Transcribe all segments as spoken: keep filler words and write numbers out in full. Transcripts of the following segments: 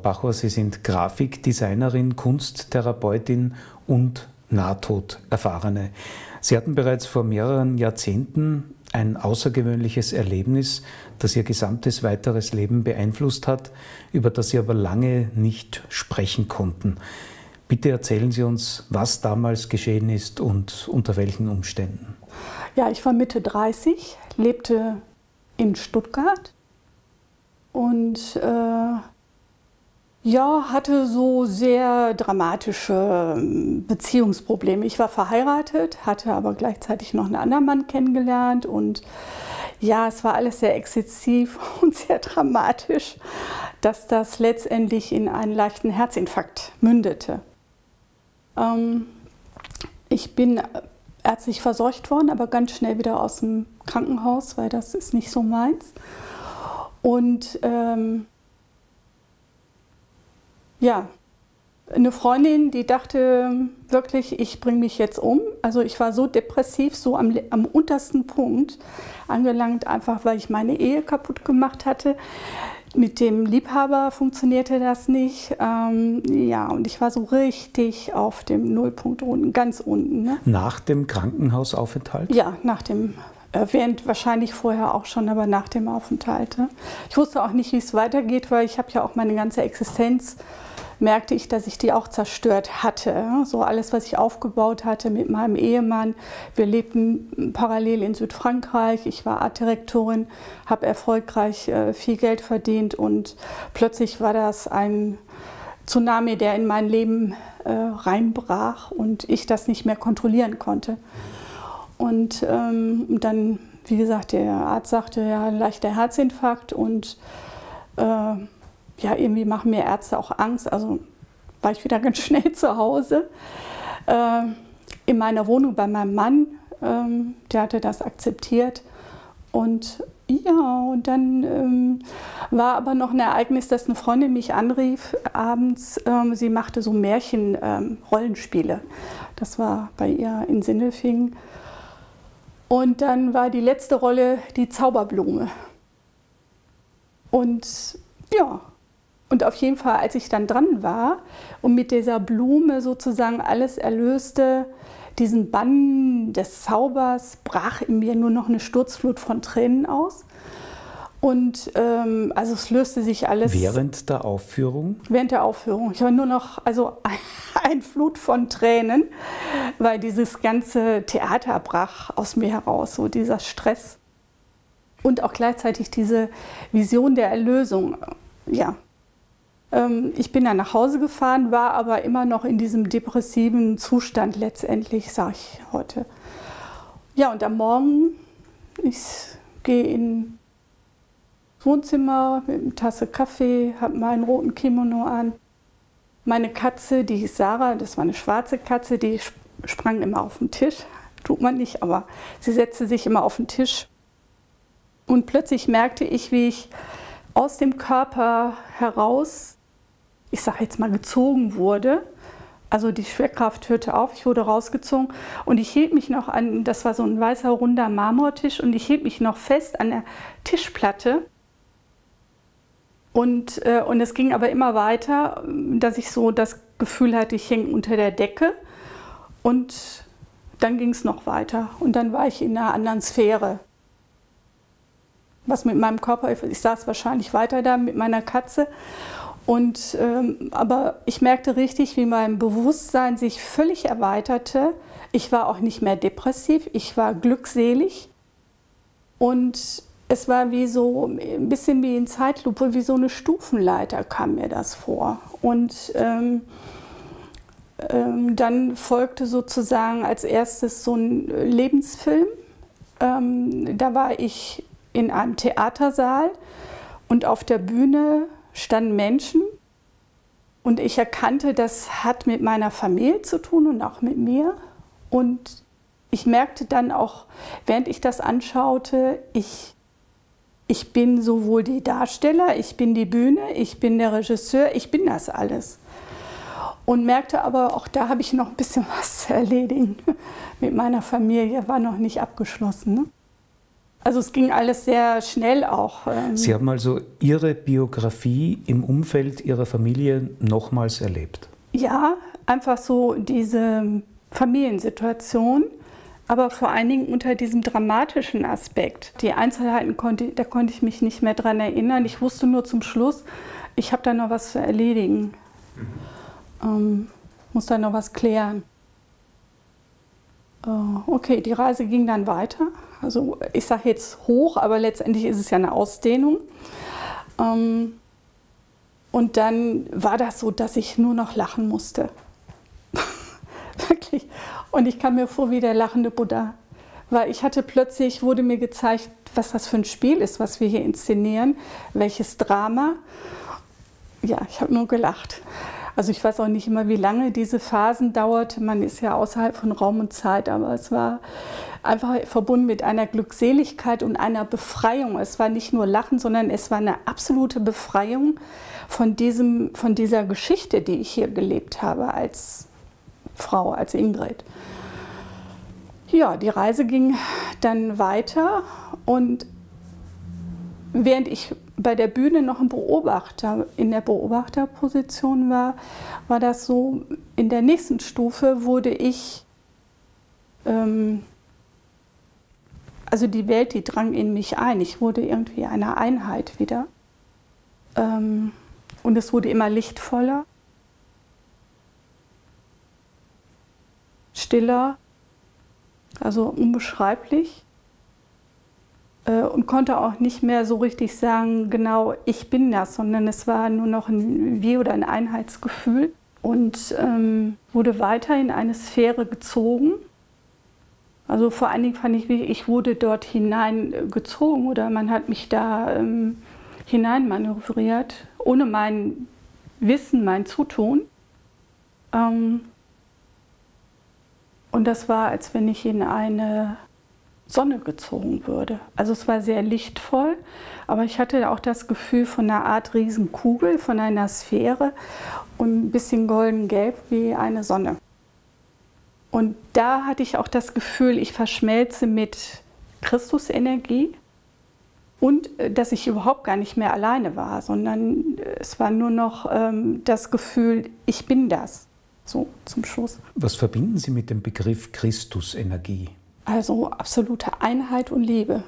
Bachor, Sie sind Grafikdesignerin, Kunsttherapeutin und Nahtoderfahrene. Sie hatten bereits vor mehreren Jahrzehnten ein außergewöhnliches Erlebnis, das Ihr gesamtes weiteres Leben beeinflusst hat, über das Sie aber lange nicht sprechen konnten. Bitte erzählen Sie uns, was damals geschehen ist und unter welchen Umständen. Ja, ich war Mitte dreißig, lebte in Stuttgart und äh, ja, hatte so sehr dramatische Beziehungsprobleme. Ich war verheiratet, hatte aber gleichzeitig noch einen anderen Mann kennengelernt und ja, es war alles sehr exzessiv und sehr dramatisch, dass das letztendlich in einen leichten Herzinfarkt mündete. Ähm, ich bin ärztlich versorgt worden, aber ganz schnell wieder aus dem Krankenhaus, weil das ist nicht so meins. Und ähm, ja, eine Freundin, die dachte wirklich, ich bringe mich jetzt um. Also ich war so depressiv, so am, am untersten Punkt angelangt, einfach weil ich meine Ehe kaputt gemacht hatte. Mit dem Liebhaber funktionierte das nicht. Ähm, ja, und ich war so richtig auf dem Nullpunkt unten, ganz unten. Ne? Nach dem Krankenhausaufenthalt? Ja, nach dem, äh, während wahrscheinlich vorher auch schon, aber nach dem Aufenthalt. Ne? Ich wusste auch nicht, wie es weitergeht, weil ich habe ja auch meine ganze Existenz, merkte ich, dass ich die auch zerstört hatte. So alles, was ich aufgebaut hatte mit meinem Ehemann. Wir lebten parallel in Südfrankreich. Ich war Artdirektorin, habe erfolgreich äh, viel Geld verdient und plötzlich war das ein Tsunami, der in mein Leben äh, reinbrach und ich das nicht mehr kontrollieren konnte. Und ähm, dann, wie gesagt, der Arzt sagte, ja, leichter Herzinfarkt und äh, ja, irgendwie machen mir Ärzte auch Angst. Also war ich wieder ganz schnell zu Hause äh, in meiner Wohnung bei meinem Mann. Ähm, der hatte das akzeptiert. Und ja, und dann ähm, war aber noch ein Ereignis, dass eine Freundin mich anrief abends. Ähm, sie machte so Märchen-Rollenspiele. Ähm, das war bei ihr in Sindelfingen. Und dann war die letzte Rolle die Zauberblume. Und ja, und auf jeden Fall, als ich dann dran war und mit dieser Blume sozusagen alles erlöste, diesen Bann des Zaubers, brach in mir nur noch eine Sturzflut von Tränen aus. Und ähm, also es löste sich alles. Während der Aufführung? Während der Aufführung. Ich war nur noch, also ein Flut von Tränen, weil dieses ganze Theater brach aus mir heraus, so dieser Stress. Und auch gleichzeitig diese Vision der Erlösung. Ja. Ich bin dann nach Hause gefahren, war aber immer noch in diesem depressiven Zustand letztendlich, sage ich heute. Ja, und am Morgen, ich gehe in das Wohnzimmer mit einer Tasse Kaffee, habe meinen roten Kimono an. Meine Katze, die hieß Sarah, das war eine schwarze Katze, die sprang immer auf den Tisch. Tut man nicht, aber sie setzte sich immer auf den Tisch. Und plötzlich merkte ich, wie ich aus dem Körper heraus, ich sage jetzt mal, gezogen wurde. Also die Schwerkraft hörte auf, ich wurde rausgezogen und ich hielt mich noch an, das war so ein weißer, runder Marmortisch und ich hielt mich noch fest an der Tischplatte. Und, äh, und es ging aber immer weiter, dass ich so das Gefühl hatte, ich hänge unter der Decke. Und dann ging es noch weiter und dann war ich in einer anderen Sphäre. Was mit meinem Körper, ich saß wahrscheinlich weiter da mit meiner Katze. Und, ähm, aber ich merkte richtig, wie mein Bewusstsein sich völlig erweiterte. Ich war auch nicht mehr depressiv, ich war glückselig. Und es war wie so ein bisschen wie in Zeitlupe, wie so eine Stufenleiter kam mir das vor. Und ähm, ähm, dann folgte sozusagen als erstes so ein Lebensfilm. Ähm, da war ich in einem Theatersaal und auf der Bühne standen Menschen und ich erkannte, das hat mit meiner Familie zu tun und auch mit mir. Und ich merkte dann auch, während ich das anschaute, ich, ich bin sowohl die Darsteller, ich bin die Bühne, ich bin der Regisseur, ich bin das alles. Und merkte aber, auch da habe ich noch ein bisschen was zu erledigen. Mit meiner Familie war noch nicht abgeschlossen. Ne? Also es ging alles sehr schnell auch. Sie haben also Ihre Biografie im Umfeld Ihrer Familie nochmals erlebt? Ja, einfach so diese Familiensituation, aber vor allen Dingen unter diesem dramatischen Aspekt. Die Einzelheiten, konnte, da konnte ich mich nicht mehr dran erinnern. Ich wusste nur zum Schluss, ich habe da noch was zu erledigen. Mhm. Ähm, muss da noch was klären. Okay, die Reise ging dann weiter. Also ich sage jetzt hoch, aber letztendlich ist es ja eine Ausdehnung. Und dann war das so, dass ich nur noch lachen musste. Wirklich. Und ich kam mir vor wie der lachende Buddha. Weil ich hatte plötzlich, wurde mir gezeigt, was das für ein Spiel ist, was wir hier inszenieren, welches Drama. Ja, ich habe nur gelacht. Also ich weiß auch nicht immer, wie lange diese Phasen dauert. Man ist ja außerhalb von Raum und Zeit, aber es war einfach verbunden mit einer Glückseligkeit und einer Befreiung. Es war nicht nur Lachen, sondern es war eine absolute Befreiung von, diesem, von dieser Geschichte, die ich hier gelebt habe als Frau, als Ingrid. Ja, die Reise ging dann weiter und während ich bei der Bühne noch ein Beobachter, in der Beobachterposition war, war das so, in der nächsten Stufe wurde ich, ähm, also die Welt, die drang in mich ein. Ich wurde irgendwie eine Einheit wieder. Ähm, und es wurde immer lichtvoller, stiller, also unbeschreiblich. Und konnte auch nicht mehr so richtig sagen, genau, ich bin das, sondern es war nur noch ein Wir- oder ein Einheitsgefühl und ähm, wurde weiter in eine Sphäre gezogen. Also vor allen Dingen fand ich, ich wurde dort hineingezogen oder man hat mich da ähm, hineinmanövriert, ohne mein Wissen, mein Zutun. Ähm, und das war, als wenn ich in eine Sonne gezogen würde. Also es war sehr lichtvoll, aber ich hatte auch das Gefühl von einer Art Riesenkugel, von einer Sphäre und ein bisschen golden-gelb wie eine Sonne. Und da hatte ich auch das Gefühl, ich verschmelze mit Christusenergie und dass ich überhaupt gar nicht mehr alleine war, sondern es war nur noch ähm, das Gefühl, ich bin das, so zum Schluss. Was verbinden Sie mit dem Begriff Christusenergie? Also absolute Einheit und Liebe.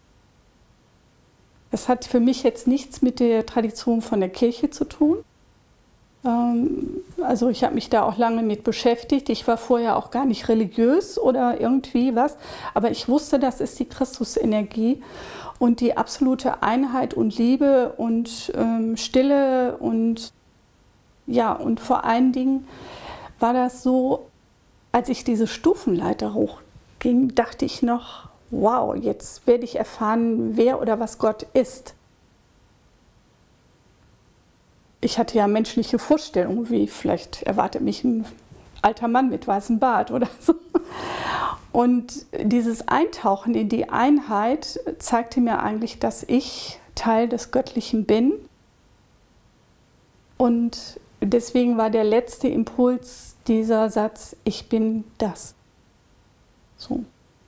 Das hat für mich jetzt nichts mit der Tradition von der Kirche zu tun. Also ich habe mich da auch lange mit beschäftigt. Ich war vorher auch gar nicht religiös oder irgendwie was, aber ich wusste, das ist die Christusenergie und die absolute Einheit und Liebe und ähm, Stille und ja, und vor allen Dingen war das so, als ich diese Stufenleiter hochging, dachte ich noch, wow, jetzt werde ich erfahren, wer oder was Gott ist. Ich hatte ja menschliche Vorstellungen, wie vielleicht erwartet mich ein alter Mann mit weißem Bart oder so. Und dieses Eintauchen in die Einheit zeigte mir eigentlich, dass ich Teil des Göttlichen bin. Und deswegen war der letzte Impuls dieser Satz, ich bin das. So.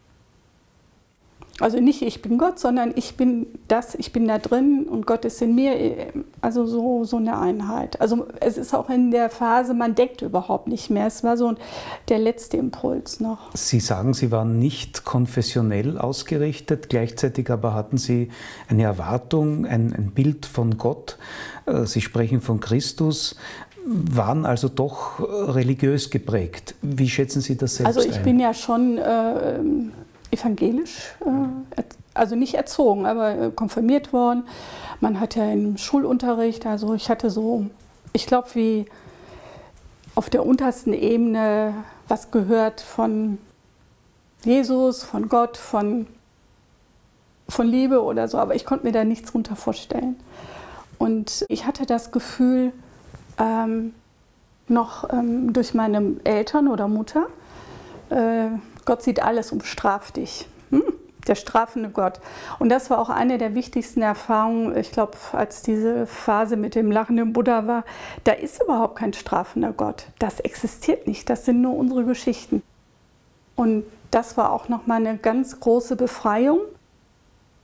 Also nicht ich bin Gott, sondern ich bin das, ich bin da drin und Gott ist in mir. Also so, so eine Einheit. Also es ist auch in der Phase, man denkt überhaupt nicht mehr. Es war so der letzte Impuls noch. Sie sagen, Sie waren nicht konfessionell ausgerichtet, gleichzeitig aber hatten Sie eine Erwartung, ein, ein Bild von Gott. Sie sprechen von Christus, waren also doch religiös geprägt. Wie schätzen Sie das selbst ein? Also ich bin ja schon äh, evangelisch, äh, also nicht erzogen, aber äh, konfirmiert worden. Man hat ja im Schulunterricht, also ich hatte so, ich glaube, wie auf der untersten Ebene was gehört von Jesus, von Gott, von, von Liebe oder so, aber ich konnte mir da nichts drunter vorstellen. Und ich hatte das Gefühl, ähm, noch ähm, durch meine Eltern oder Mutter, äh, Gott sieht alles und bestraft dich. Hm? Der strafende Gott. Und das war auch eine der wichtigsten Erfahrungen, ich glaube, als diese Phase mit dem lachenden Buddha war, da ist überhaupt kein strafender Gott. Das existiert nicht, das sind nur unsere Geschichten. Und das war auch nochmal eine ganz große Befreiung.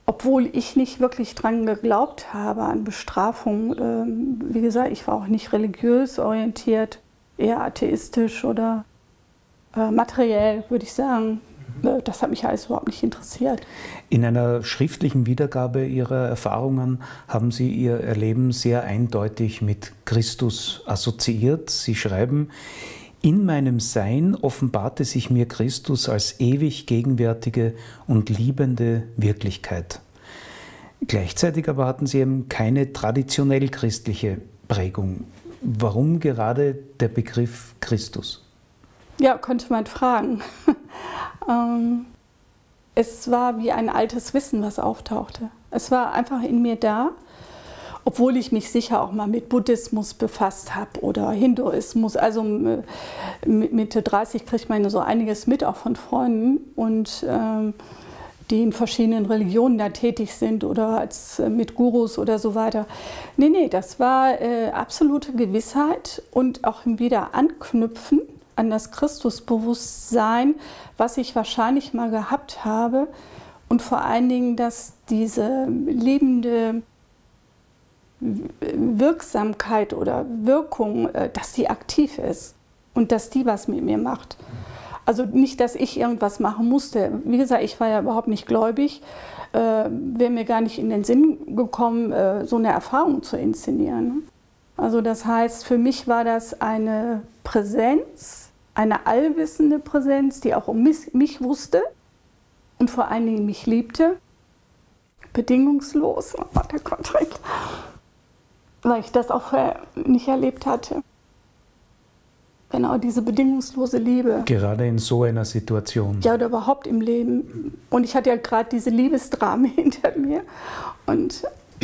obwohl ich nicht wirklich dran geglaubt habe an Bestrafung. Ähm, wie gesagt, ich war auch nicht religiös orientiert, eher atheistisch oder äh, materiell, würde ich sagen. Das hat mich alles überhaupt nicht interessiert. In einer schriftlichen Wiedergabe Ihrer Erfahrungen haben Sie Ihr Erleben sehr eindeutig mit Christus assoziiert. Sie schreiben: In meinem Sein offenbarte sich mir Christus als ewig gegenwärtige und liebende Wirklichkeit. Gleichzeitig aber hatten Sie eben keine traditionell christliche Prägung. Warum gerade der Begriff Christus? Ja, könnte man fragen. ähm, es war wie ein altes Wissen, was auftauchte. Es war einfach in mir da, obwohl ich mich sicher auch mal mit Buddhismus befasst habe oder Hinduismus. Also mit Mitte dreißig kriegt man so einiges mit, auch von Freunden, und ähm, die in verschiedenen Religionen da tätig sind oder als, äh, mit Gurus oder so weiter. Nee, nee, das war äh, absolute Gewissheit und auch im Wiederanknüpfen an das Christusbewusstsein, was ich wahrscheinlich mal gehabt habe, und vor allen Dingen, dass diese liebende Wirksamkeit oder Wirkung, dass die aktiv ist und dass die was mit mir macht. Also nicht, dass ich irgendwas machen musste. Wie gesagt, ich war ja überhaupt nicht gläubig. Äh, wäre mir gar nicht in den Sinn gekommen, äh, so eine Erfahrung zu inszenieren. Also das heißt, für mich war das eine Präsenz, eine allwissende Präsenz, die auch um mich, mich wusste und vor allen Dingen mich liebte, bedingungslos, oh, der kommt direkt, weil ich das auch vorher nicht erlebt hatte. Genau, diese bedingungslose Liebe. Gerade in so einer Situation. Ja, oder überhaupt im Leben. Und ich hatte ja gerade diese Liebesdrama hinter mir. Und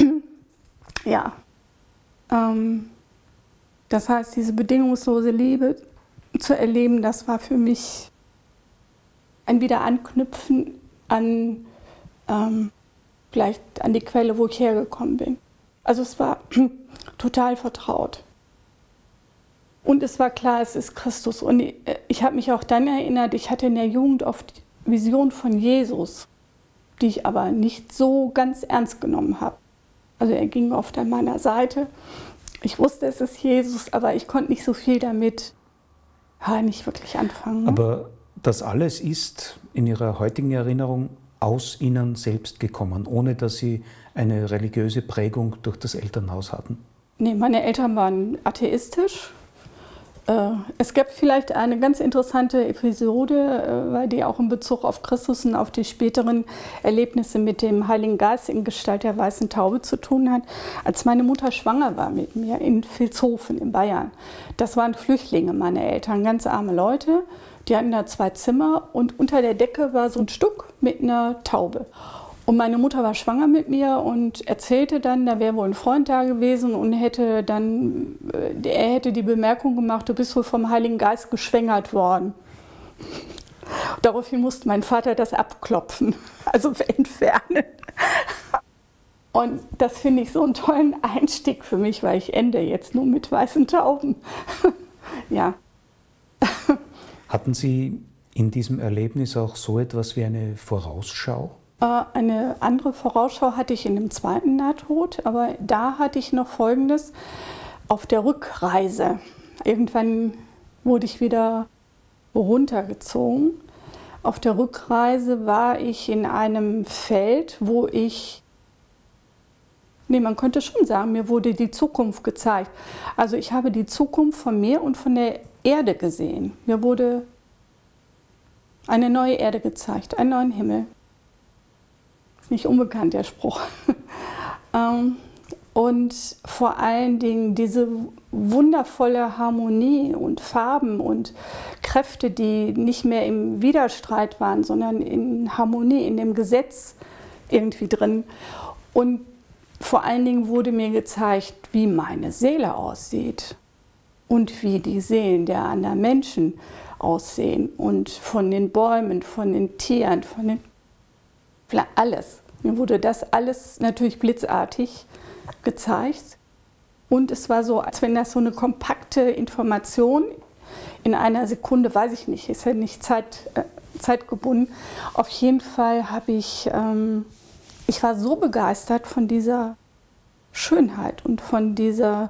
ja, ähm, das heißt, diese bedingungslose Liebe zu erleben, das war für mich ein Wiederanknüpfen an, ähm, vielleicht an die Quelle, wo ich hergekommen bin. Also es war total vertraut. Und es war klar, es ist Christus. Und ich, ich habe mich auch dann erinnert, ich hatte in der Jugend oft Visionen von Jesus, die ich aber nicht so ganz ernst genommen habe. Also er ging oft an meiner Seite. Ich wusste, es ist Jesus, aber ich konnte nicht so viel damit ja, nicht wirklich anfangen. Ne? Aber das alles ist in Ihrer heutigen Erinnerung aus Ihnen selbst gekommen, ohne dass Sie eine religiöse Prägung durch das Elternhaus hatten? Nee, meine Eltern waren atheistisch. Es gab vielleicht eine ganz interessante Episode, weil die auch in Bezug auf Christus und auf die späteren Erlebnisse mit dem Heiligen Geist in Gestalt der weißen Taube zu tun hat. Als meine Mutter schwanger war mit mir in Vilshofen in Bayern, das waren Flüchtlinge, meine Eltern, ganz arme Leute. Die hatten da zwei Zimmer und unter der Decke war so ein Stuck mit einer Taube. Und meine Mutter war schwanger mit mir und erzählte dann, da wäre wohl ein Freund da gewesen und hätte dann, er hätte die Bemerkung gemacht, du bist wohl vom Heiligen Geist geschwängert worden. Daraufhin musste mein Vater das abklopfen, also entfernen. Und das finde ich so einen tollen Einstieg für mich, weil ich ende jetzt nur mit weißen Tauben. Ja. Hatten Sie in diesem Erlebnis auch so etwas wie eine Vorausschau? Eine andere Vorausschau hatte ich in dem zweiten Nahtod, aber da hatte ich noch Folgendes. Auf der Rückreise, irgendwann wurde ich wieder runtergezogen. Auf der Rückreise war ich in einem Feld, wo ich, nee, man könnte schon sagen, mir wurde die Zukunft gezeigt. Also ich habe die Zukunft von mir und von der Erde gesehen. Mir wurde eine neue Erde gezeigt, einen neuen Himmel. Nicht unbekannt, der Spruch. Und vor allen Dingen diese wundervolle Harmonie und Farben und Kräfte, die nicht mehr im Widerstreit waren, sondern in Harmonie, in dem Gesetz irgendwie drin. Und vor allen Dingen wurde mir gezeigt, wie meine Seele aussieht und wie die Seelen der anderen Menschen aussehen und von den Bäumen, von den Tieren, von den alles. Mir wurde das alles natürlich blitzartig gezeigt. Und es war so, als wenn das so eine kompakte Information in einer Sekunde, weiß ich nicht, ist ja nicht Zeit, äh, zeitgebunden. Auf jeden Fall habe ich ähm, ich war so begeistert von dieser Schönheit und von dieser,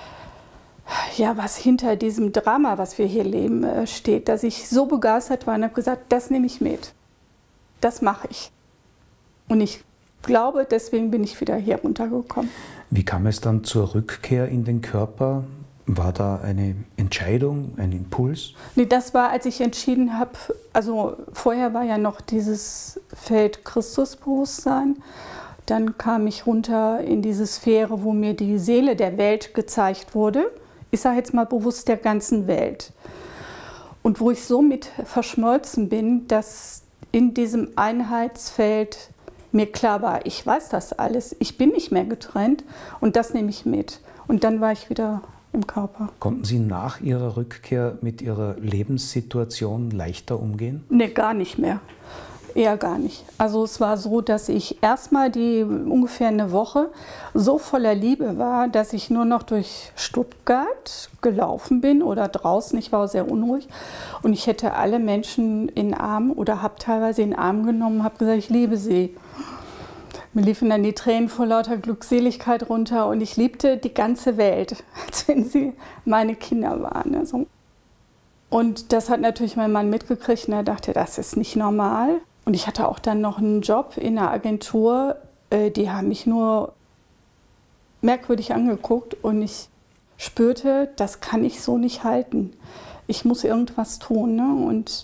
ja, was hinter diesem Drama, was wir hier leben, steht, dass ich so begeistert war und habe gesagt, das nehme ich mit. Das mache ich. Und ich glaube, deswegen bin ich wieder hier runtergekommen. Wie kam es dann zur Rückkehr in den Körper? War da eine Entscheidung, ein Impuls? Nee, das war, als ich entschieden habe, also vorher war ja noch dieses Feld Christusbewusstsein. Dann kam ich runter in diese Sphäre, wo mir die Seele der Welt gezeigt wurde. Ich sage jetzt mal bewusst der ganzen Welt. Und wo ich so mit verschmolzen bin, dass in diesem Einheitsfeld mir klar war, ich weiß das alles, ich bin nicht mehr getrennt und das nehme ich mit. Und dann war ich wieder im Körper. Konnten Sie nach Ihrer Rückkehr mit Ihrer Lebenssituation leichter umgehen? Nee, gar nicht mehr. Eher gar nicht. Also es war so, dass ich erstmal die ungefähr eine Woche so voller Liebe war, dass ich nur noch durch Stuttgart gelaufen bin oder draußen. Ich war sehr unruhig und ich hätte alle Menschen in den Arm oder habe teilweise in den Arm genommen und habe gesagt, ich liebe sie. Mir liefen dann die Tränen vor lauter Glückseligkeit runter und ich liebte die ganze Welt, als wenn sie meine Kinder waren. Also. Und das hat natürlich mein Mann mitgekriegt und er dachte, das ist nicht normal. Und ich hatte auch dann noch einen Job in einer Agentur, die haben mich nur merkwürdig angeguckt und ich spürte, das kann ich so nicht halten. Ich muss irgendwas tun. Ne? Und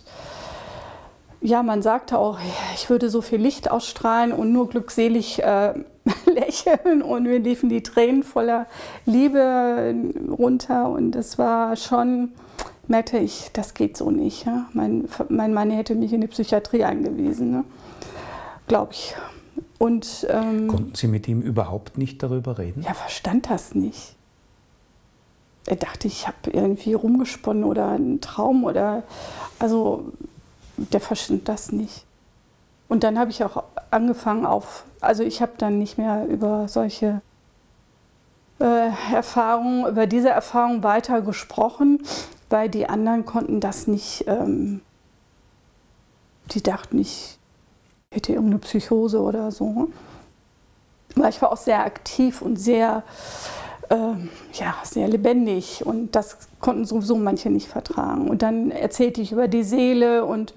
ja, man sagte auch, ich würde so viel Licht ausstrahlen und nur glückselig äh, lächeln und mir liefen die Tränen voller Liebe runter und es war schon, merkte ich, das geht so nicht. Ja? Mein, mein Mann hätte mich in die Psychiatrie eingewiesen, ne? Glaube ich. Und, ähm, konnten Sie mit ihm überhaupt nicht darüber reden? Ja, verstand das nicht. Er dachte, ich habe irgendwie rumgesponnen oder einen Traum oder, also der verstand das nicht. Und dann habe ich auch angefangen auf, also ich habe dann nicht mehr über solche äh, Erfahrungen, über diese Erfahrung weiter gesprochen, weil die anderen konnten das nicht, ähm, die dachten, ich hätte irgendeine Psychose oder so. Weil ich war auch sehr aktiv und sehr, äh, ja, sehr lebendig und das konnten sowieso manche nicht vertragen. Und dann erzählte ich über die Seele und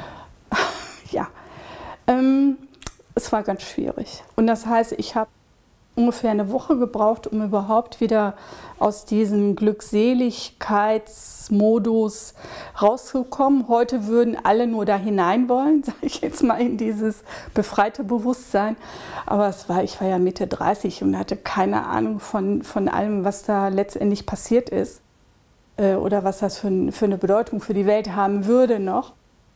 ja, ähm, es war ganz schwierig. Und das heißt, ich habe ungefähr eine Woche gebraucht, um überhaupt wieder aus diesem Glückseligkeitsmodus rauszukommen. Heute würden alle nur da hinein wollen, sage ich jetzt mal, in dieses befreite Bewusstsein. Aber es war, ich war ja Mitte dreißig und hatte keine Ahnung von, von allem, was da letztendlich passiert ist. Äh, oder was das für, ein, für eine Bedeutung für die Welt haben würde noch.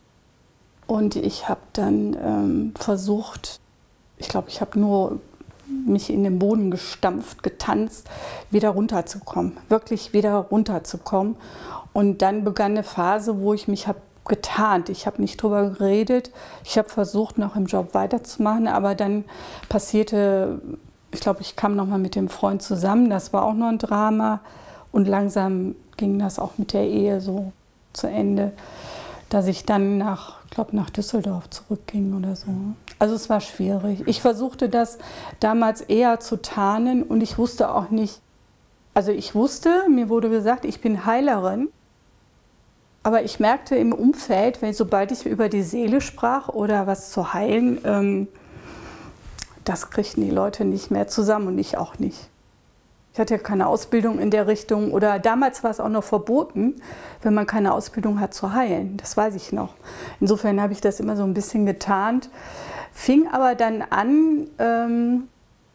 Und ich habe dann ähm, versucht, ich glaube, ich habe nur mich in den Boden gestampft, getanzt, wieder runterzukommen, wirklich wieder runterzukommen. Und dann begann eine Phase, wo ich mich habe getarnt. Ich habe nicht drüber geredet. Ich habe versucht, noch im Job weiterzumachen, aber dann passierte, ich glaube, ich kam noch mal mit dem Freund zusammen. Das war auch noch ein Drama. Und langsam ging das auch mit der Ehe so zu Ende, dass ich dann nach, ich glaube, nach Düsseldorf zurückging oder so. Also es war schwierig. Ich versuchte das damals eher zu tarnen und ich wusste auch nicht, also ich wusste, mir wurde gesagt, ich bin Heilerin, aber ich merkte im Umfeld, wenn, sobald ich über die Seele sprach oder was zu heilen, ähm, das kriegten die Leute nicht mehr zusammen und ich auch nicht. Ich hatte ja keine Ausbildung in der Richtung oder damals war es auch noch verboten, wenn man keine Ausbildung hat, zu heilen. Das weiß ich noch. Insofern habe ich das immer so ein bisschen getarnt. Fing aber dann an, ähm,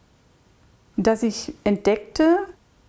dass ich entdeckte,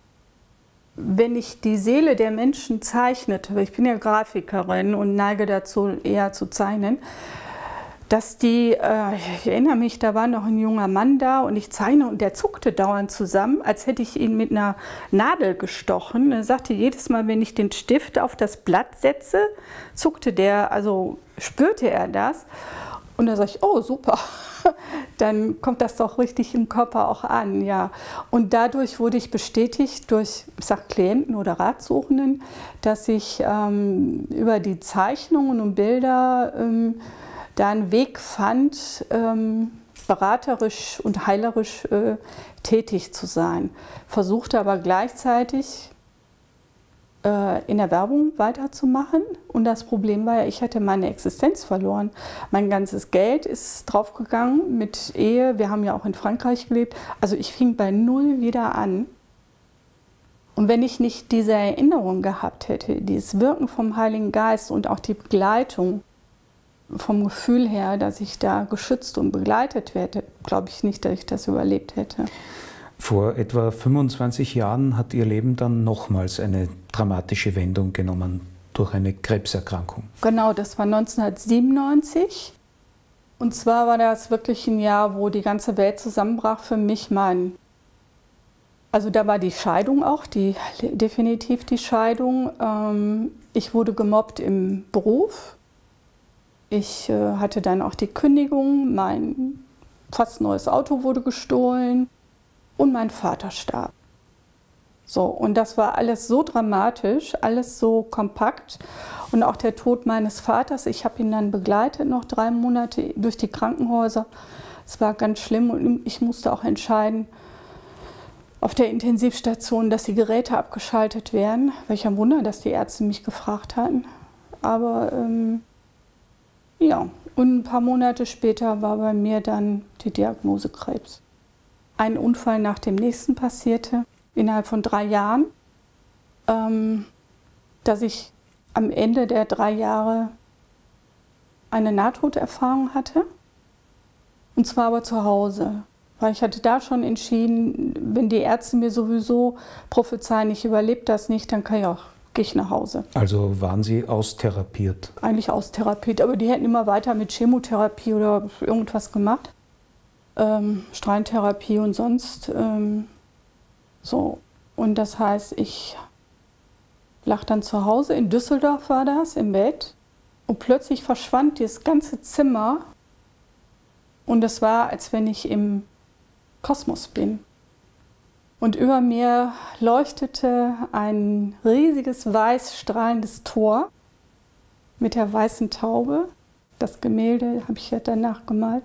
wenn ich die Seele der Menschen zeichnete, weil ich bin ja Grafikerin und neige dazu eher zu zeichnen, dass die, äh, ich erinnere mich, da war noch ein junger Mann da und ich zeichne und der zuckte dauernd zusammen, als hätte ich ihn mit einer Nadel gestochen. Er sagte jedes Mal, wenn ich den Stift auf das Blatt setze, zuckte der, also spürte er das. Und da sage ich, oh super, dann kommt das doch richtig im Körper auch an. Ja. Und dadurch wurde ich bestätigt durch, ich sag Klienten oder Ratsuchenden, dass ich ähm, über die Zeichnungen und Bilder ähm, da einen Weg fand, ähm, beraterisch und heilerisch äh, tätig zu sein, versuchte aber gleichzeitig äh, in der Werbung weiterzumachen. Und das Problem war ja, ich hatte meine Existenz verloren. Mein ganzes Geld ist draufgegangen mit Ehe. Wir haben ja auch in Frankreich gelebt. Also ich fing bei Null wieder an. Und wenn ich nicht diese Erinnerung gehabt hätte, dieses Wirken vom Heiligen Geist und auch die Begleitung vom Gefühl her, dass ich da geschützt und begleitet werde, glaube ich nicht, dass ich das überlebt hätte. Vor etwa fünfundzwanzig Jahren hat Ihr Leben dann nochmals eine dramatische Wendung genommen durch eine Krebserkrankung. Genau, das war neunzehnhundertsiebenundneunzig. Und zwar war das wirklich ein Jahr, wo die ganze Welt zusammenbrach für mich. Mein Also da war die Scheidung auch, die, definitiv die Scheidung. Ähm, ich wurde gemobbt im Beruf. Ich äh, hatte dann auch die Kündigung. Mein fast neues Auto wurde gestohlen und mein Vater starb. So, und das war alles so dramatisch, alles so kompakt. Und auch der Tod meines Vaters, ich habe ihn dann begleitet, noch drei Monate durch die Krankenhäuser. Es war ganz schlimm und ich musste auch entscheiden, auf der Intensivstation, dass die Geräte abgeschaltet werden. Welch ein Wunder, dass die Ärzte mich gefragt hatten. Aber ähm, ja, und ein paar Monate später war bei mir dann die Diagnose Krebs. Ein Unfall nach dem nächsten passierte, innerhalb von drei Jahren, ähm, dass ich am Ende der drei Jahre eine Nahtoderfahrung hatte. Und zwar aber zu Hause. Weil ich hatte da schon entschieden, wenn die Ärzte mir sowieso prophezeien, ich überlebe das nicht, dann kann ich auch, gehe ich nach Hause. Also waren Sie austherapiert? Eigentlich austherapiert, aber die hätten immer weiter mit Chemotherapie oder irgendwas gemacht. Ähm, Strahlentherapie und sonst. Ähm, so. Und das heißt, ich lag dann zu Hause, in Düsseldorf war das, im Bett. Und plötzlich verschwand dieses ganze Zimmer. Und es war, als wenn ich im Kosmos bin. Und über mir leuchtete ein riesiges weiß strahlendes Tor mit der weißen Taube. Das Gemälde habe ich ja danach gemalt.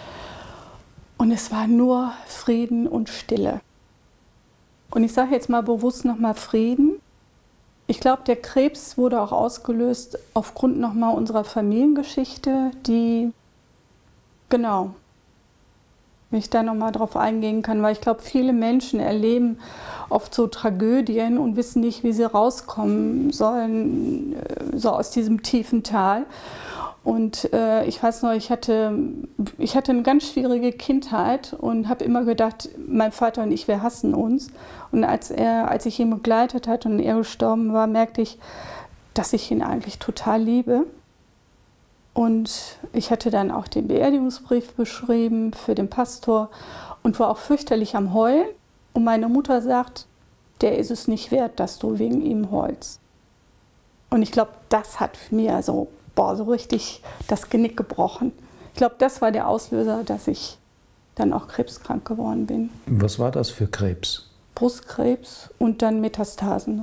Und es war nur Frieden und Stille. Und ich sage jetzt mal bewusst nochmal Frieden. Ich glaube, der Krebs wurde auch ausgelöst aufgrund nochmal unserer Familiengeschichte, die, genau, wenn ich da nochmal drauf eingehen kann, weil ich glaube, viele Menschen erleben oft so Tragödien und wissen nicht, wie sie rauskommen sollen, so aus diesem tiefen Tal. Und äh, ich weiß noch, ich hatte, ich hatte eine ganz schwierige Kindheit und habe immer gedacht, mein Vater und ich, wir hassen uns. Und als, er, als ich ihn begleitet hat und er gestorben war, merkte ich, dass ich ihn eigentlich total liebe. Und ich hatte dann auch den Beerdigungsbrief beschrieben für den Pastor und war auch fürchterlich am Heulen. Und meine Mutter sagt, der ist es nicht wert, dass du wegen ihm heulst. Und ich glaube, das hat mir so, boah, so richtig das Genick gebrochen. Ich glaube, das war der Auslöser, dass ich dann auch krebskrank geworden bin. Was war das für Krebs? Brustkrebs und dann Metastasen.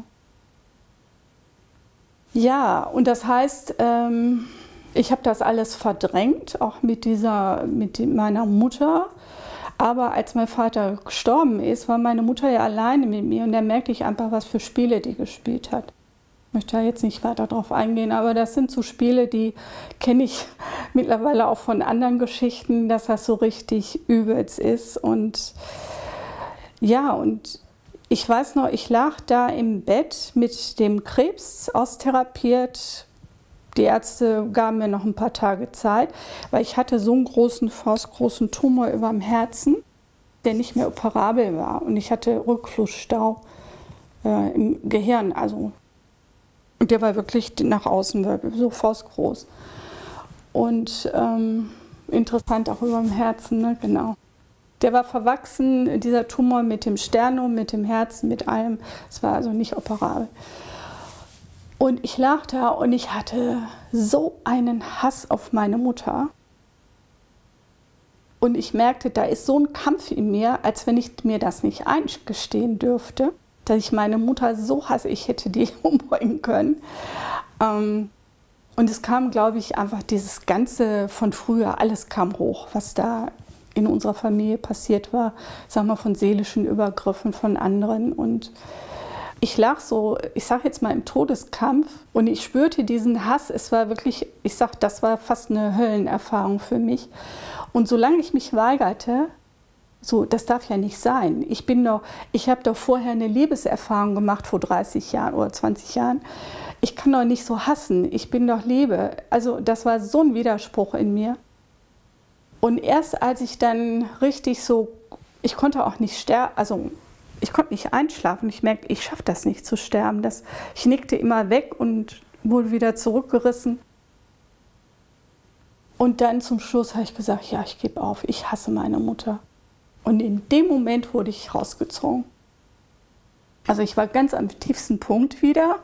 Ja, und das heißt, ähm, ich habe das alles verdrängt, auch mit, dieser, mit meiner Mutter. Aber als mein Vater gestorben ist, war meine Mutter ja alleine mit mir. Und da merkte ich einfach, was für Spiele die gespielt hat. Ich möchte da jetzt nicht weiter drauf eingehen, aber das sind so Spiele, die kenne ich mittlerweile auch von anderen Geschichten, dass das so richtig übelst ist. Und ja, und ich weiß noch, ich lag da im Bett mit dem Krebs austherapiert. Die Ärzte gaben mir noch ein paar Tage Zeit, weil ich hatte so einen großen, faustgroßen Tumor über dem Herzen, der nicht mehr operabel war. Und ich hatte Rückflussstau äh, im Gehirn. Also, und der war wirklich nach außen so faustgroß. Und ähm, interessant auch über dem Herzen, ne? Genau. Der war verwachsen, dieser Tumor mit dem Sternum, mit dem Herzen, mit allem. Es war also nicht operabel. Und ich lag da und ich hatte so einen Hass auf meine Mutter. Und ich merkte, da ist so ein Kampf in mir, als wenn ich mir das nicht eingestehen dürfte, dass ich meine Mutter so hasse, ich hätte die umbringen können. Ähm, und es kam, glaube ich, einfach dieses Ganze von früher, alles kam hoch, was da in unserer Familie passiert war, sagen wir von seelischen Übergriffen von anderen. Und ich lag so, ich sage jetzt mal im Todeskampf und ich spürte diesen Hass. Es war wirklich, ich sage, das war fast eine Höllenerfahrung für mich. Und solange ich mich weigerte, so, das darf ja nicht sein. Ich bin doch, ich habe doch vorher eine Liebeserfahrung gemacht vor dreißig Jahren oder zwanzig Jahren. Ich kann doch nicht so hassen. Ich bin doch Liebe. Also das war so ein Widerspruch in mir. Und erst als ich dann richtig so, ich konnte auch nicht sterben, also ich konnte nicht einschlafen. Ich merkte, ich schaffe das nicht zu sterben. Das, ich nickte immer weg und wurde wieder zurückgerissen. Und dann zum Schluss habe ich gesagt, ja, ich gebe auf, ich hasse meine Mutter. Und in dem Moment wurde ich rausgezogen. Also ich war ganz am tiefsten Punkt wieder.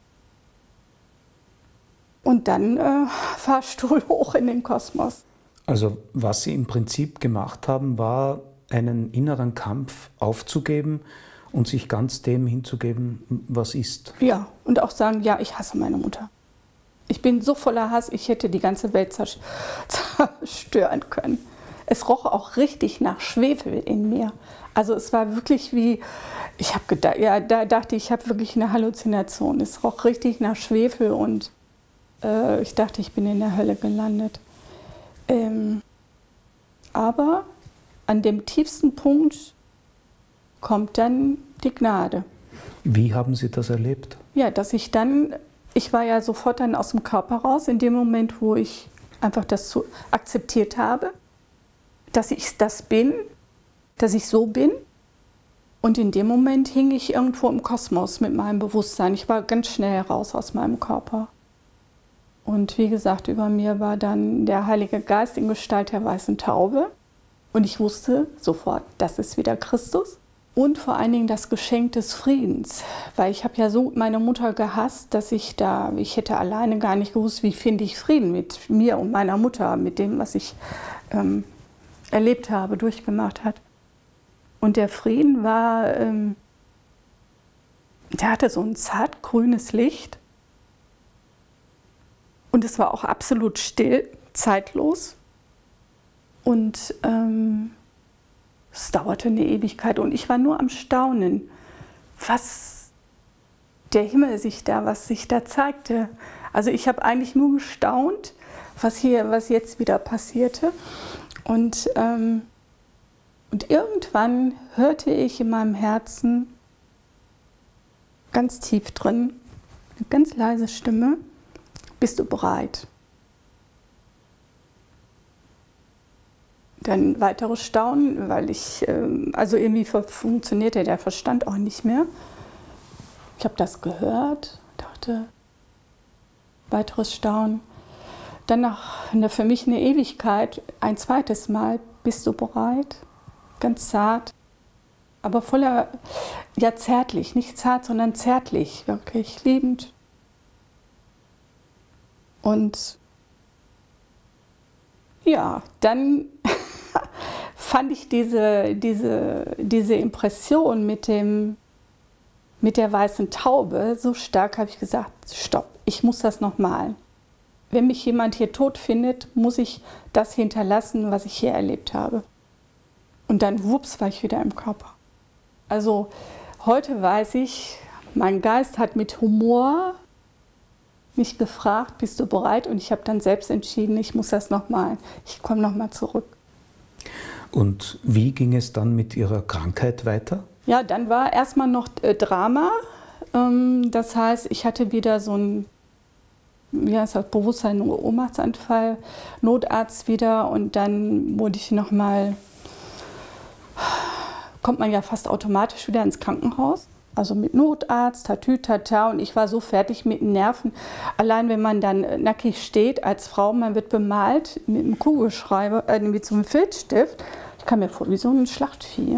Und dann äh, Fahrstuhl hoch in den Kosmos. Also was Sie im Prinzip gemacht haben, war einen inneren Kampf aufzugeben und sich ganz dem hinzugeben, was ist. Ja, und auch sagen, ja, ich hasse meine Mutter. Ich bin so voller Hass, ich hätte die ganze Welt zerstören können. Es roch auch richtig nach Schwefel in mir. Also es war wirklich wie, ich habe gedacht, ja, da dachte ich, ich habe wirklich eine Halluzination. Es roch richtig nach Schwefel und äh, ich dachte, ich bin in der Hölle gelandet. Ähm, aber an dem tiefsten Punkt kommt dann die Gnade. Wie haben Sie das erlebt? Ja, dass ich dann, ich war ja sofort dann aus dem Körper raus, in dem Moment, wo ich einfach das so akzeptiert habe, dass ich das bin, dass ich so bin. Und in dem Moment hing ich irgendwo im Kosmos mit meinem Bewusstsein. Ich war ganz schnell raus aus meinem Körper. Und wie gesagt, über mir war dann der Heilige Geist in Gestalt der weißen Taube. Und ich wusste sofort, das ist wieder Christus. Und vor allen Dingen das Geschenk des Friedens. Weil ich habe ja so meine Mutter gehasst, dass ich da, ich hätte alleine gar nicht gewusst, wie finde ich Frieden mit mir und meiner Mutter, mit dem, was ich ähm, erlebt habe, durchgemacht hat. Und der Frieden war, ähm, der hatte so ein zartgrünes Licht. Und es war auch absolut still, zeitlos. Und ähm, es dauerte eine Ewigkeit. Und ich war nur am Staunen, was der Himmel sich da, was sich da zeigte. Also ich habe eigentlich nur gestaunt, was hier, was jetzt wieder passierte. Und, ähm, und irgendwann hörte ich in meinem Herzen, ganz tief drin, eine ganz leise Stimme: Bist du bereit? Dann weiteres Staunen, weil ich, ähm, also irgendwie funktionierte der Verstand auch nicht mehr. Ich habe das gehört, dachte, weiteres Staunen. Dann nach für mich eine Ewigkeit, ein zweites Mal: Bist du bereit? Ganz zart, aber voller, ja zärtlich, nicht zart, sondern zärtlich, wirklich liebend. Und ja, dann fand ich diese, diese, diese Impression mit, dem, mit der weißen Taube so stark, habe ich gesagt, stopp, ich muss das noch malen. Wenn mich jemand hier tot findet, muss ich das hinterlassen, was ich hier erlebt habe. Und dann, wups, war ich wieder im Körper. Also heute weiß ich, mein Geist hat mit Humor mich gefragt, bist du bereit? Und ich habe dann selbst entschieden, ich muss das nochmal, ich komme nochmal zurück. Und wie ging es dann mit Ihrer Krankheit weiter? Ja, dann war erstmal noch äh, Drama. Ähm, das heißt, ich hatte wieder so ein, wie heißt das, Bewusstsein, Ohnmachtsanfall, Notarzt wieder. Und dann wurde ich nochmal, kommt man ja fast automatisch wieder ins Krankenhaus. Also mit Notarzt, Tatütata, und ich war so fertig mit den Nerven. Allein wenn man dann nackig steht als Frau, man wird bemalt mit einem Kugelschreiber, äh, mit so einem Filzstift. Ich kam mir vor wie so ein Schlachtvieh.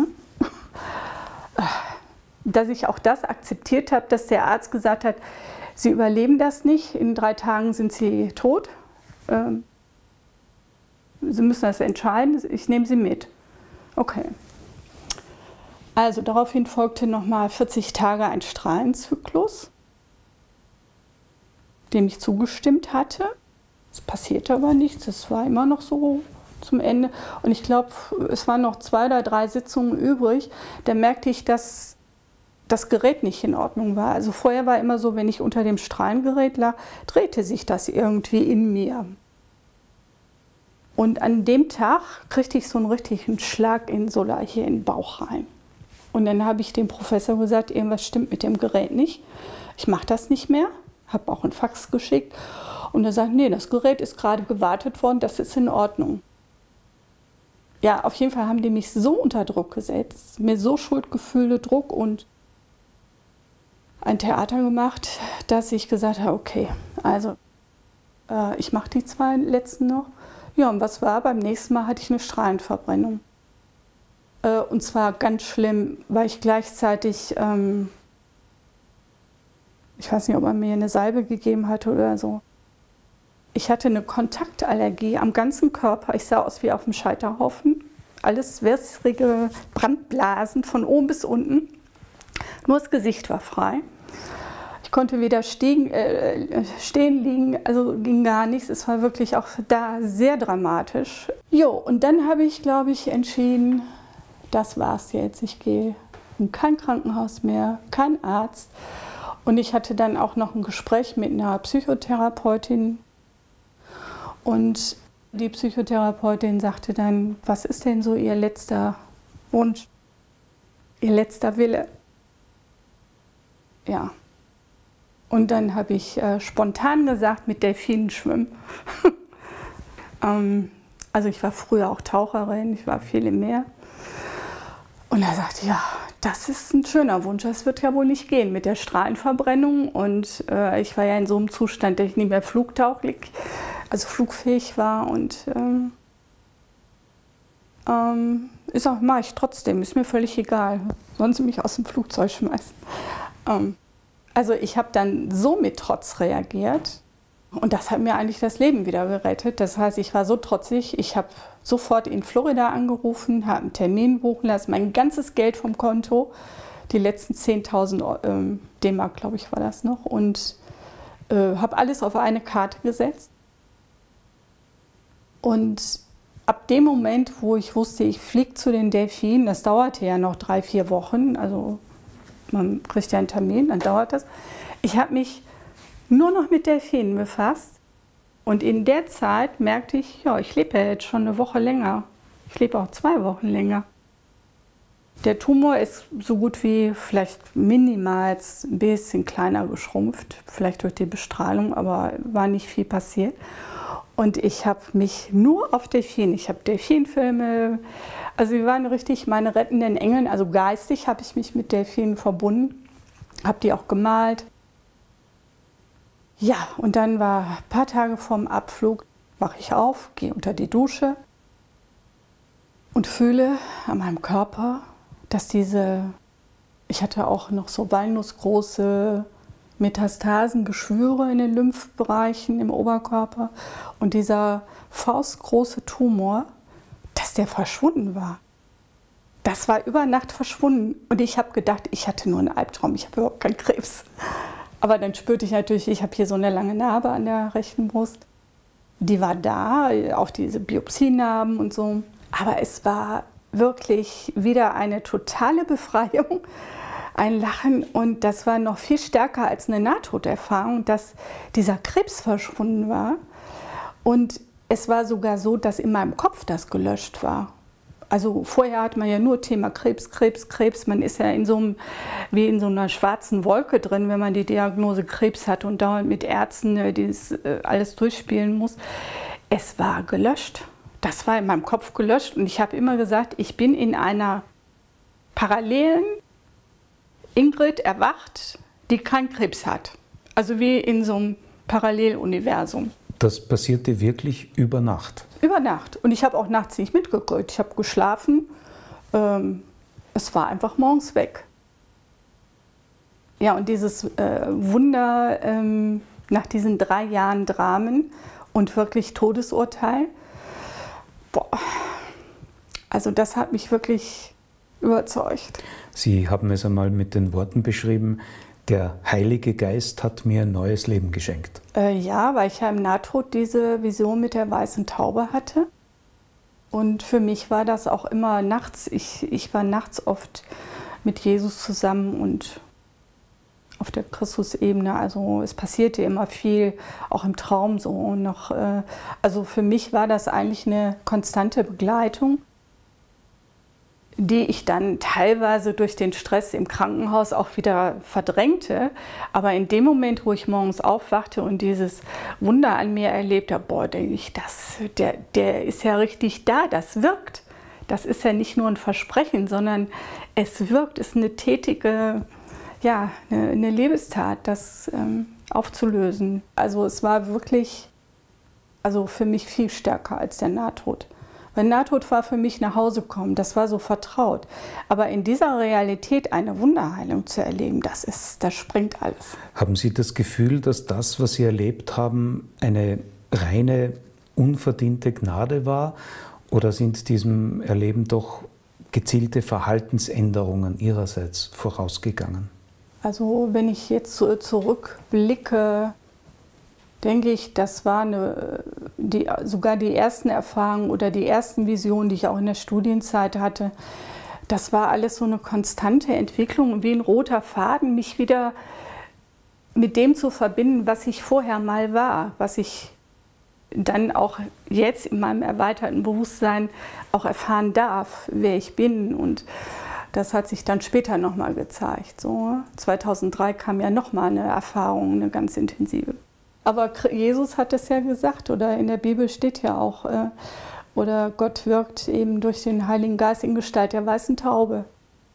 Dass ich auch das akzeptiert habe, dass der Arzt gesagt hat, Sie überleben das nicht, in drei Tagen sind Sie tot. Ähm, Sie müssen das entscheiden, ich nehme Sie mit. Okay. Also daraufhin folgte nochmal vierzig Tage ein Strahlenzyklus, dem ich zugestimmt hatte. Es passierte aber nichts, es war immer noch so zum Ende. Und ich glaube, es waren noch zwei oder drei Sitzungen übrig. Da merkte ich, dass das Gerät nicht in Ordnung war. Also vorher war immer so, wenn ich unter dem Strahlengerät lag, drehte sich das irgendwie in mir. Und an dem Tag kriegte ich so einen richtigen Schlag in Solar hier in den Bauch rein. Und dann habe ich dem Professor gesagt, irgendwas stimmt mit dem Gerät nicht. Ich mache das nicht mehr. Habe auch einen Fax geschickt. Und er sagt, nee, das Gerät ist gerade gewartet worden, das ist in Ordnung. Ja, auf jeden Fall haben die mich so unter Druck gesetzt, mir so Schuldgefühle, Druck und ein Theater gemacht, dass ich gesagt habe, okay, also äh, ich mache die zwei letzten noch. Ja, und was war? Beim nächsten Mal hatte ich eine Strahlenverbrennung. Äh, und zwar ganz schlimm, weil ich gleichzeitig, ähm, ich weiß nicht, ob man mir eine Salbe gegeben hatte oder so. Ich hatte eine Kontaktallergie am ganzen Körper. Ich sah aus wie auf dem Scheiterhaufen. Alles wässrige Brandblasen von oben bis unten. Nur das Gesicht war frei. Ich konnte weder stehen, äh, stehen liegen, also ging gar nichts. Es war wirklich auch da sehr dramatisch. Jo, und dann habe ich, glaube ich, entschieden, das war's jetzt. Ich gehe in kein Krankenhaus mehr, kein Arzt. Und ich hatte dann auch noch ein Gespräch mit einer Psychotherapeutin. Und die Psychotherapeutin sagte dann, was ist denn so Ihr letzter Wunsch, Ihr letzter Wille? Ja. Und dann habe ich äh, spontan gesagt, mit Delfinen schwimmen. ähm, also ich war früher auch Taucherin, ich war viel im Meer. Und er sagte, ja, das ist ein schöner Wunsch, das wird ja wohl nicht gehen mit der Strahlenverbrennung. Und äh, ich war ja in so einem Zustand, dass ich nicht mehr flugtauglich, also flugfähig war. Und ähm, ähm, ist auch, mache ich trotzdem, ist mir völlig egal. Sollen sie mich aus dem Flugzeug schmeißen. Ähm, also ich habe dann so mit Trotz reagiert. Und das hat mir eigentlich das Leben wieder gerettet. Das heißt, ich war so trotzig, ich habe sofort in Florida angerufen, habe einen Termin buchen lassen, mein ganzes Geld vom Konto, die letzten zehntausend ähm, D-Mark, glaube ich, war das noch, und äh, habe alles auf eine Karte gesetzt. Und ab dem Moment, wo ich wusste, ich fliege zu den Delfinen, das dauerte ja noch drei, vier Wochen, also man kriegt ja einen Termin, dann dauert das. Ich habe mich nur noch mit Delfinen befasst. Und in der Zeit merkte ich, ja, ich lebe ja jetzt schon eine Woche länger. Ich lebe auch zwei Wochen länger. Der Tumor ist so gut wie vielleicht minimal ein bisschen kleiner geschrumpft, vielleicht durch die Bestrahlung, aber war nicht viel passiert. Und ich habe mich nur auf Delfine, ich habe Delfinfilme, also wir waren richtig meine rettenden Engel, also geistig habe ich mich mit Delfinen verbunden, habe die auch gemalt. Ja, und dann war ein paar Tage vorm Abflug, wache ich auf, gehe unter die Dusche und fühle an meinem Körper, dass diese, ich hatte auch noch so walnussgroße Metastasen, Geschwüre in den Lymphbereichen im Oberkörper und dieser faustgroße Tumor, dass der verschwunden war. Das war über Nacht verschwunden und ich habe gedacht, ich hatte nur einen Albtraum, ich habe überhaupt keinen Krebs. Aber dann spürte ich natürlich, ich habe hier so eine lange Narbe an der rechten Brust. Die war da, auch diese Biopsienarben und so. Aber es war wirklich wieder eine totale Befreiung, ein Lachen. Und das war noch viel stärker als eine Nahtoderfahrung, dass dieser Krebs verschwunden war. Und es war sogar so, dass in meinem Kopf das gelöscht war. Also vorher hat man ja nur Thema Krebs, Krebs, Krebs. Man ist ja in so einem, wie in so einer schwarzen Wolke drin, wenn man die Diagnose Krebs hat und dauernd mit Ärzten dieses äh, alles durchspielen muss. Es war gelöscht. Das war in meinem Kopf gelöscht. Und ich habe immer gesagt, ich bin in einer parallelen Ingrid erwacht, die keinen Krebs hat. Also wie in so einem Paralleluniversum. Das passierte wirklich über Nacht? Über Nacht. Und ich habe auch nachts nicht mitgekriegt. Ich habe geschlafen. Ähm, es war einfach morgens weg. Ja, und dieses äh, Wunder ähm, nach diesen drei Jahren Dramen und wirklich Todesurteil, boah, also das hat mich wirklich überzeugt. Sie haben es einmal mit den Worten beschrieben, der Heilige Geist hat mir ein neues Leben geschenkt. Äh, ja, weil ich ja im Nahtod diese Vision mit der weißen Taube hatte. Und für mich war das auch immer nachts. Ich, ich war nachts oft mit Jesus zusammen und auf der Christusebene. Also es passierte immer viel, auch im Traum so. Und noch, äh, also für mich war das eigentlich eine konstante Begleitung, die ich dann teilweise durch den Stress im Krankenhaus auch wieder verdrängte. Aber in dem Moment, wo ich morgens aufwachte und dieses Wunder an mir erlebt habe, boah, denke ich, das, der, der ist ja richtig da, das wirkt. Das ist ja nicht nur ein Versprechen, sondern es wirkt, ist eine tätige, ja, eine, eine Lebenstat, das ähm, aufzulösen. Also es war wirklich, also für mich viel stärker als der Nahtod. Weil Nahtod war für mich nach Hause kommen, das war so vertraut. Aber in dieser Realität eine Wunderheilung zu erleben, das ist, das springt alles. Haben Sie das Gefühl, dass das, was Sie erlebt haben, eine reine, unverdiente Gnade war? Oder sind diesem Erleben doch gezielte Verhaltensänderungen Ihrerseits vorausgegangen? Also wenn ich jetzt so zurückblicke, denke ich, das war eine, die, sogar die ersten Erfahrungen oder die ersten Visionen, die ich auch in der Studienzeit hatte, das war alles so eine konstante Entwicklung, wie ein roter Faden, mich wieder mit dem zu verbinden, was ich vorher mal war, was ich dann auch jetzt in meinem erweiterten Bewusstsein auch erfahren darf, wer ich bin. Und das hat sich dann später nochmal gezeigt. So, zweitausenddrei kam ja nochmal eine Erfahrung, eine ganz intensive. Aber Jesus hat es ja gesagt, oder in der Bibel steht ja auch, äh, oder Gott wirkt eben durch den Heiligen Geist in Gestalt der weißen Taube.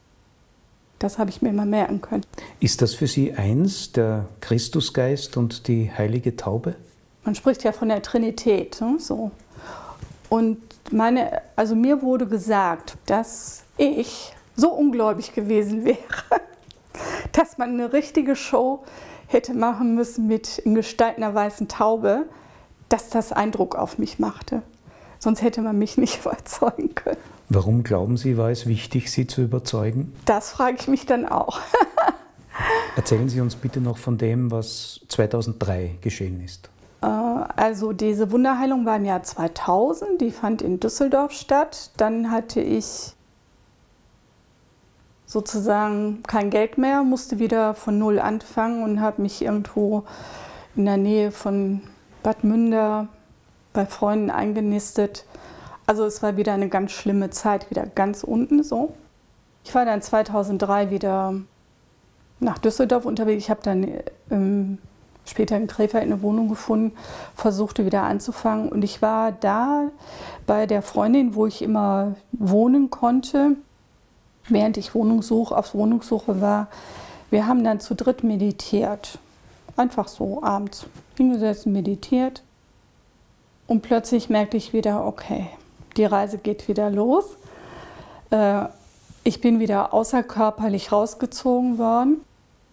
Das habe ich mir immer merken können. Ist das für Sie eins, der Christusgeist und die heilige Taube? Man spricht ja von der Trinität. Ne? So. Und meine, also mir wurde gesagt, dass ich so ungläubig gewesen wäre, dass man eine richtige Show hätte machen müssen mit in Gestalt einer weißen Taube, dass das Eindruck auf mich machte. Sonst hätte man mich nicht überzeugen können. Warum glauben Sie, war es wichtig, Sie zu überzeugen? Das frage ich mich dann auch. Erzählen Sie uns bitte noch von dem, was zweitausenddrei geschehen ist. Also diese Wunderheilung war im Jahr zweitausend, die fand in Düsseldorf statt. Dann hatte ich sozusagen kein Geld mehr, musste wieder von Null anfangen und habe mich irgendwo in der Nähe von Bad Münder bei Freunden eingenistet. Also es war wieder eine ganz schlimme Zeit, wieder ganz unten so. Ich war dann zweitausenddrei wieder nach Düsseldorf unterwegs. Ich habe dann ähm, später in Krefeld eine Wohnung gefunden, versuchte wieder anzufangen. Und ich war da bei der Freundin, wo ich immer wohnen konnte, während ich Wohnungssuche, auf Wohnungssuche war. Wir haben dann zu dritt meditiert. Einfach so abends hingesetzt und meditiert. Und plötzlich merkte ich wieder, okay, die Reise geht wieder los. Äh, ich bin wieder außerkörperlich rausgezogen worden.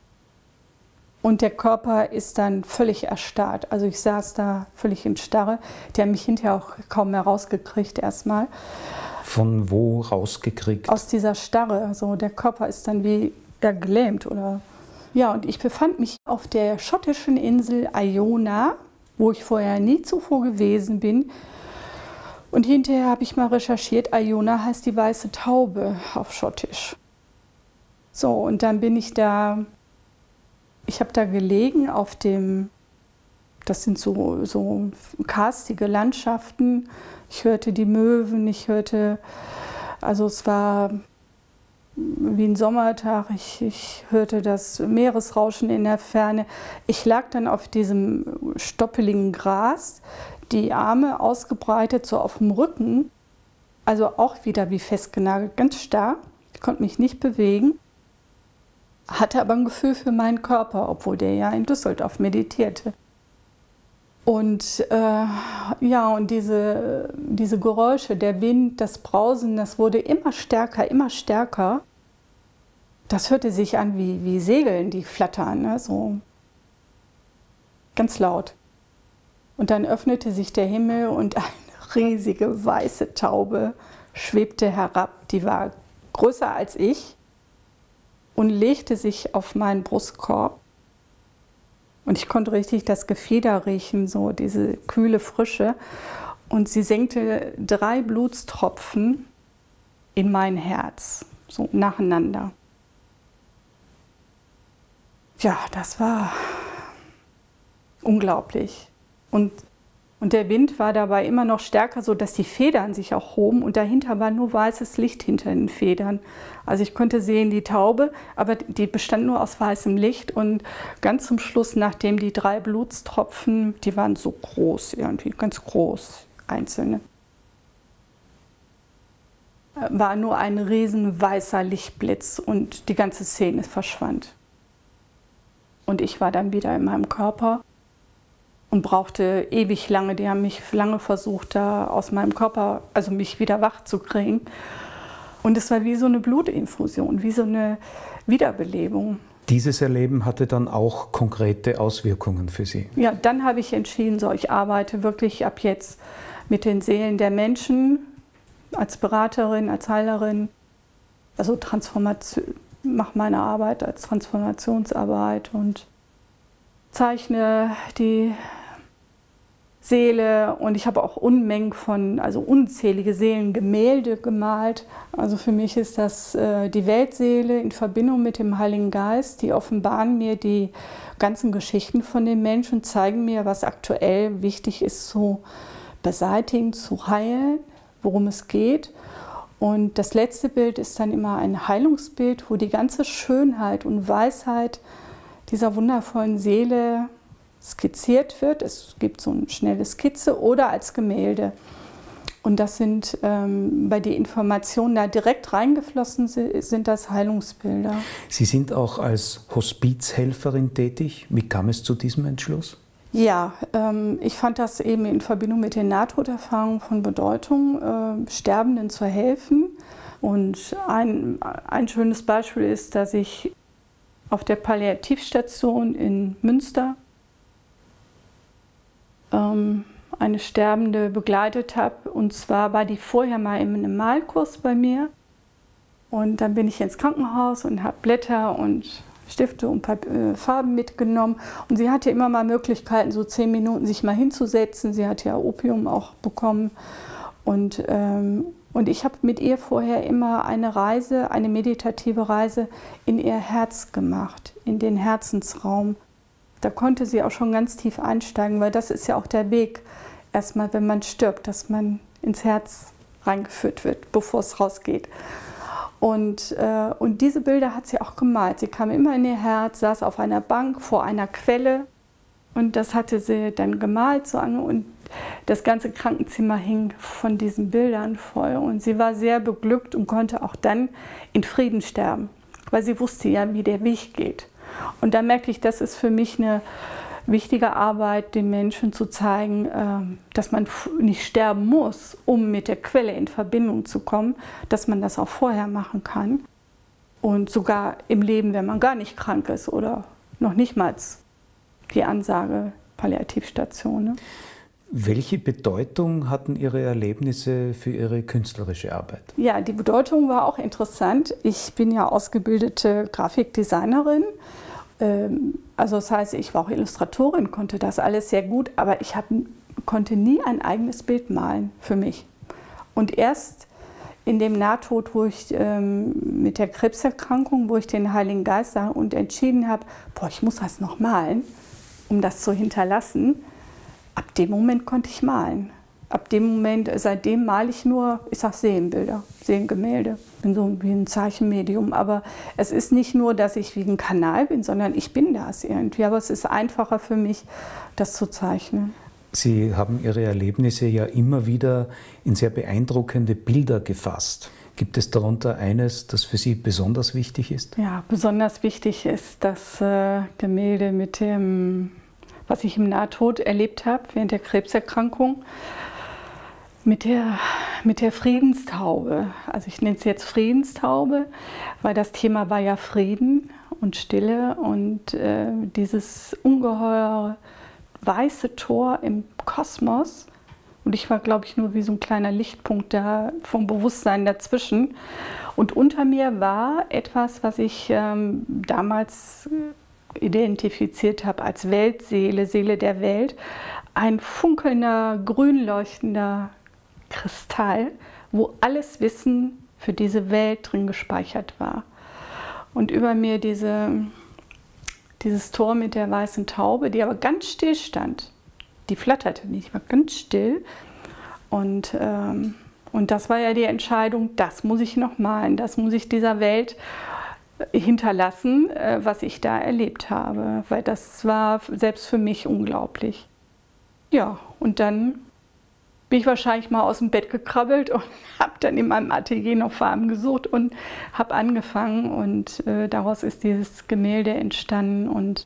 Und der Körper ist dann völlig erstarrt. Also ich saß da völlig in Starre. Die haben mich hinterher auch kaum mehr rausgekriegt erstmal. Von wo rausgekriegt? Aus dieser Starre. Also der Körper ist dann wie ja, gelähmt. Oder ja, und ich befand mich auf der schottischen Insel Iona, wo ich vorher nie zuvor gewesen bin. Und hinterher habe ich mal recherchiert, Iona heißt die weiße Taube auf Schottisch. So, und dann bin ich da, ich habe da gelegen auf dem, das sind so, so karstige Landschaften. Ich hörte die Möwen, ich hörte, also es war wie ein Sommertag, ich, ich hörte das Meeresrauschen in der Ferne. Ich lag dann auf diesem stoppeligen Gras, die Arme ausgebreitet, so auf dem Rücken, also auch wieder wie festgenagelt, ganz starr. Ich konnte mich nicht bewegen, hatte aber ein Gefühl für meinen Körper, obwohl der ja in Düsseldorf meditierte. Und äh, ja, und diese, diese Geräusche, der Wind, das Brausen, das wurde immer stärker, immer stärker. Das hörte sich an wie, wie Segeln, die flattern, ne? So ganz laut. Und dann öffnete sich der Himmel und eine riesige weiße Taube schwebte herab. Die war größer als ich und legte sich auf meinen Brustkorb. Und ich konnte richtig das Gefieder riechen, so diese kühle Frische. und sie senkte drei Blutstropfen in mein Herz, so nacheinander. Ja, das war unglaublich. Und, und der Wind war dabei immer noch stärker, sodass die Federn sich auch hoben und dahinter war nur weißes Licht hinter den Federn. Also ich konnte sehen die Taube, aber die bestand nur aus weißem Licht und ganz zum Schluss, nachdem die drei Blutstropfen, die waren so groß irgendwie, ganz groß, einzelne, war nur ein riesen weißer Lichtblitz und die ganze Szene verschwand. Und ich war dann wieder in meinem Körper und brauchte ewig lange. Die haben mich lange versucht, da aus meinem Körper, also mich wieder wach zu kriegen. Und es war wie so eine Blutinfusion, wie so eine Wiederbelebung. Dieses Erleben hatte dann auch konkrete Auswirkungen für Sie? Ja, dann habe ich entschieden, so, ich arbeite wirklich ab jetzt mit den Seelen der Menschen als Beraterin, als Heilerin. Also Transformation, mache meine Arbeit als Transformationsarbeit und zeichne die Seele und ich habe auch Unmengen von, also unzählige Seelengemälde gemalt. Also für mich ist das äh, die Weltseele in Verbindung mit dem Heiligen Geist. Die offenbaren mir die ganzen Geschichten von den Menschen, zeigen mir, was aktuell wichtig ist zu beseitigen, zu heilen, worum es geht. Und das letzte Bild ist dann immer ein Heilungsbild, wo die ganze Schönheit und Weisheit dieser wundervollen Seele skizziert wird. Es gibt so eine schnelle Skizze oder als Gemälde. Und das sind, ähm, bei den Informationen da direkt reingeflossen sind, sind das Heilungsbilder. Sie sind auch als Hospizhelferin tätig. Wie kam es zu diesem Entschluss? Ja, ähm, ich fand das eben in Verbindung mit den Nahtoderfahrungen von Bedeutung, äh, Sterbenden zu helfen. Und ein, ein schönes Beispiel ist, dass ich auf der Palliativstation in Münster ähm, eine Sterbende begleitet habe. Und zwar war die vorher mal in einem Malkurs bei mir. Und dann bin ich ins Krankenhaus und habe Blätter und Stifte und Farben mitgenommen. Und sie hatte immer mal Möglichkeiten, so zehn Minuten sich mal hinzusetzen. Sie hat ja Opium auch bekommen. Und, ähm, und ich habe mit ihr vorher immer eine Reise, eine meditative Reise in ihr Herz gemacht, in den Herzensraum. Da konnte sie auch schon ganz tief einsteigen, weil das ist ja auch der Weg, erstmal, wenn man stirbt, dass man ins Herz reingeführt wird, bevor es rausgeht. Und, äh, und diese Bilder hat sie auch gemalt. Sie kam immer in ihr Herz, saß auf einer Bank vor einer Quelle und das hatte sie dann gemalt. So an, und das ganze Krankenzimmer hing von diesen Bildern voll. Und sie war sehr beglückt und konnte auch dann in Frieden sterben, weil sie wusste ja, wie der Weg geht. Und da merkte ich, das ist für mich eine wichtige Arbeit, den Menschen zu zeigen, dass man nicht sterben muss, um mit der Quelle in Verbindung zu kommen, dass man das auch vorher machen kann. Und sogar im Leben, wenn man gar nicht krank ist oder noch nicht mal die Ansage Palliativstation. Ne? Welche Bedeutung hatten Ihre Erlebnisse für Ihre künstlerische Arbeit? Ja, die Bedeutung war auch interessant. Ich bin ja ausgebildete Grafikdesignerin. Also das heißt, ich war auch Illustratorin, konnte das alles sehr gut, aber ich hab, konnte nie ein eigenes Bild malen für mich. Und erst in dem Nahtod, wo ich ähm, mit der Krebserkrankung, wo ich den Heiligen Geist sah und entschieden habe, boah, ich muss das noch malen, um das zu hinterlassen, ab dem Moment konnte ich malen. Ab dem Moment, seitdem male ich nur, ich sag Seelenbilder, Seelengemälde. Ich bin so wie ein Zeichenmedium, aber es ist nicht nur, dass ich wie ein Kanal bin, sondern ich bin das irgendwie. Aber es ist einfacher für mich, das zu zeichnen. Sie haben Ihre Erlebnisse ja immer wieder in sehr beeindruckende Bilder gefasst. Gibt es darunter eines, das für Sie besonders wichtig ist? Ja, besonders wichtig ist das äh, Gemälde mit dem, was ich im Nahtod erlebt habe, während der Krebserkrankung. Mit der, mit der Friedenstaube, also ich nenne es jetzt Friedenstaube, weil das Thema war ja Frieden und Stille und äh, dieses ungeheure weiße Tor im Kosmos. Und ich war, glaube ich, nur wie so ein kleiner Lichtpunkt da vom Bewusstsein dazwischen. Und unter mir war etwas, was ich ähm, damals identifiziert habe als Weltseele, Seele der Welt. ein funkelnder, grün leuchtender Kristall, wo alles Wissen für diese Welt drin gespeichert war. Und über mir diese, dieses Tor mit der weißen Taube, die aber ganz still stand. Die flatterte nicht, war ganz still. Und, ähm, und das war ja die Entscheidung, das muss ich noch malen, das muss ich dieser Welt hinterlassen, äh, was ich da erlebt habe. Weil das war selbst für mich unglaublich. Ja, und dann bin ich wahrscheinlich mal aus dem Bett gekrabbelt und habe dann in meinem Atelier noch Farben gesucht und habe angefangen. Und äh, daraus ist dieses Gemälde entstanden. Und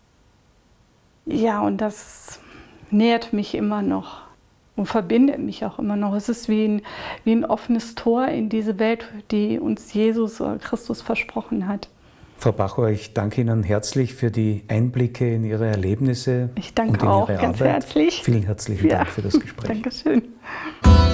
ja, und das nährt mich immer noch und verbindet mich auch immer noch. Es ist wie ein, wie ein offenes Tor in diese Welt, die uns Jesus oder Christus versprochen hat. Frau Bachor, ich danke Ihnen herzlich für die Einblicke in Ihre Erlebnisse. Ich danke und in auch Ihre ganz Arbeit. herzlich. Vielen herzlichen Ja, Dank für das Gespräch. Dankeschön.